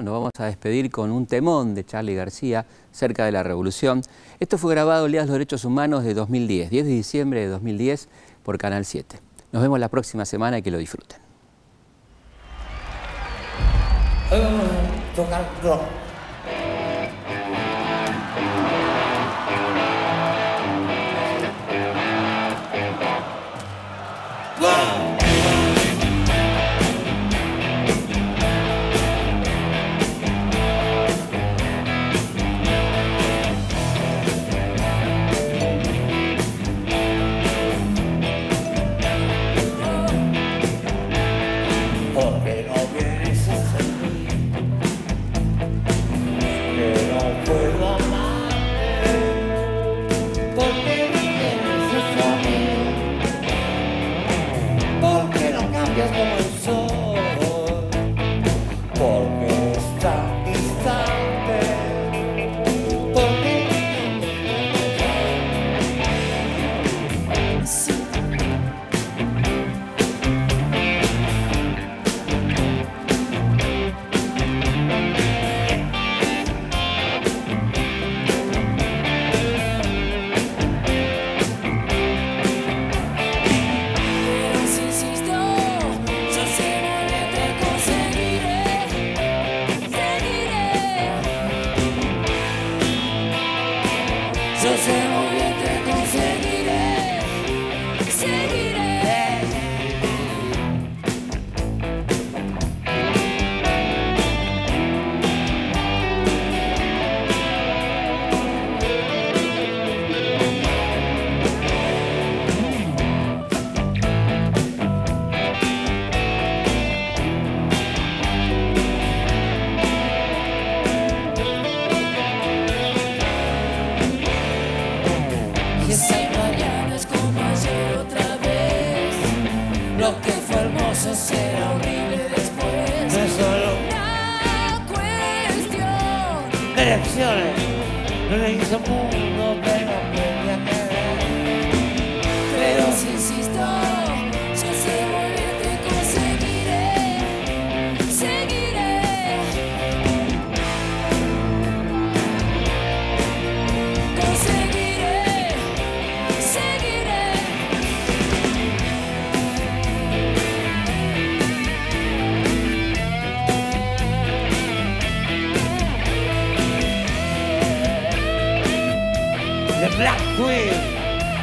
nos vamos a despedir con un temón de Charly García, Cerca de la Revolución. Esto fue grabado el Día de los Derechos Humanos de 2010, 10 de diciembre de 2010, por Canal 7. Nos vemos la próxima semana y que lo disfruten. Tocar rock. Porque no vienes a sentir que no puedo amarte, porque no vienes a saber, porque no cambias como el sol, porque es tan distante, porque sí. Yo sé muy bien que conseguiré, seguiré. Y esa mañana es como ayer otra vez. Lo que fue hermoso será horrible después. No es solo una cuestión de elecciones. No le hice mundo, pero aprendí a querer. Pero si insisto, yo sé muy bien que conseguiré, seguiré. Conseguiré, seguiré. The Black Queen.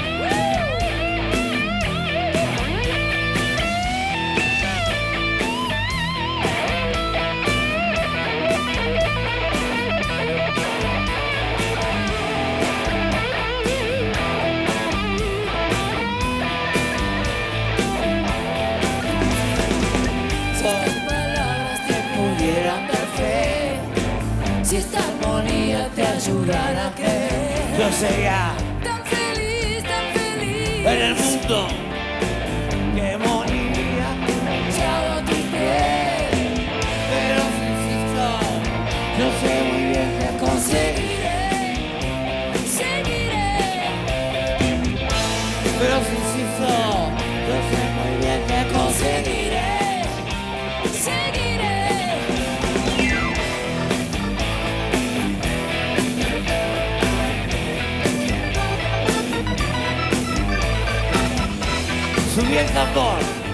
Si esta armonía te ayudara a creer, yo sería tan feliz en el mundo que moriría echado a tus pies. Pero si insisto, yo sé muy bien que conseguiré, seguiré. Pero si insisto, yo sé muy bien que conseguiré, seguiré. Subí el tambor.